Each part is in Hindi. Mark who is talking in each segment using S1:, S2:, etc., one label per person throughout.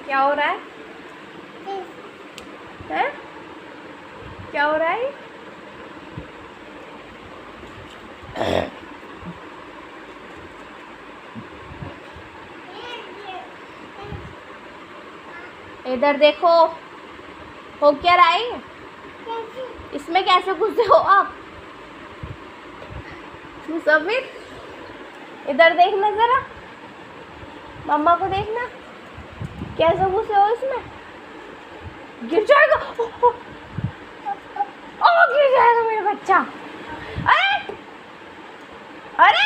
S1: क्या हो रहा है? हैं? क्या हो रहा है? इधर देखो, हो क्या रहा है? इसमें कैसे घुसे हो आप? मुसम्मिर, इधर देखना जरा, मम्मा को देखना, कैसे घुसे हो इसमें? गिर जाएगा, ओ गिर जाएगा मेरा बच्चा। अरे अरे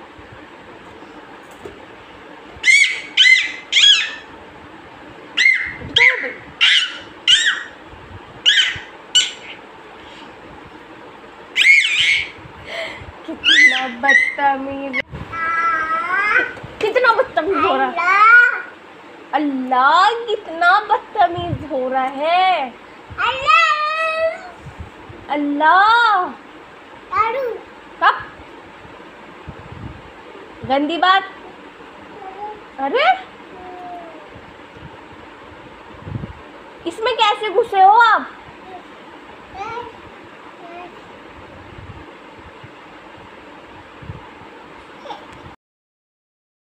S1: कितना बदतमीज, कितना बदतमीज हो रहा है। अल्लाह, कितना बदतमीज हो रहा है। अल्लाह, कब गंदी बात। अरे इसमें कैसे घुसे हो